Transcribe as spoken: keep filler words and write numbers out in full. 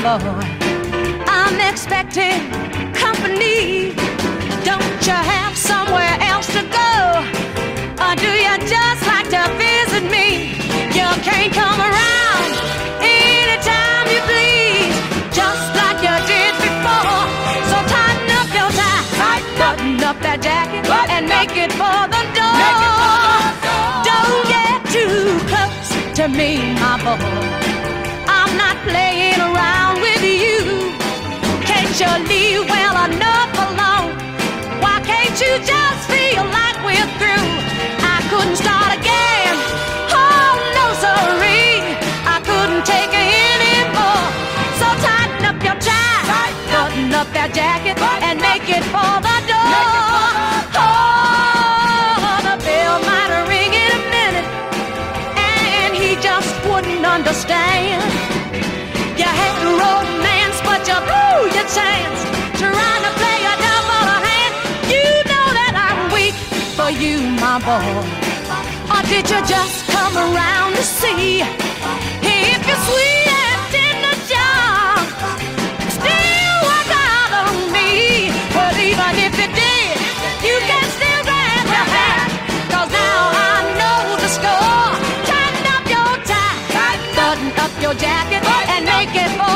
boy. I'm expecting company. Don't you have somewhere else to go? Or do you just like to visit me? You can't come around anytime you please, just like you did before. So tighten up your tie, button up that jacket, and make it for the door. Don't get too close to me, my boy. I'm not playing around with you. Can't you leave well enough alone? Why can't you just feel like we're through? I couldn't start again. Oh, no, sorry. I couldn't take it anymore. So tighten up your tie, button up that jacket, and make it for the door. Oh, the bell might ring in a minute, and he just wouldn't understand. You had romance, but you blew your chance, trying to play a double hand. You know that I'm weak for you, my boy. Or did you just come around to see if you're sweet and tender, John, still work out on me? But even if you did, you can still grab your hat, 'cause now I know the score. Tighten up your tie, button up your jacket, and make it for